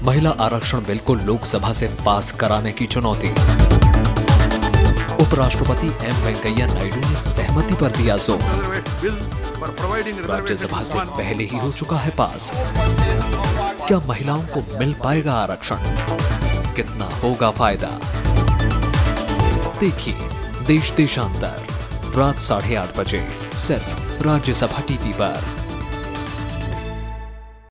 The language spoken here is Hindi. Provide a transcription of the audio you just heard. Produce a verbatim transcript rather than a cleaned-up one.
महिला आरक्षण बिल को लोकसभा से पास कराने की चुनौती। उपराष्ट्रपति एम वेंकैया नायडू ने सहमति पर दिया जोर। राज्यसभा से पहले ही हो चुका है पास। क्या महिलाओं को मिल पाएगा आरक्षण? कितना होगा फायदा? देखिए देश देशांतर रात साढ़े आठ बजे सिर्फ राज्यसभा टीवी पर।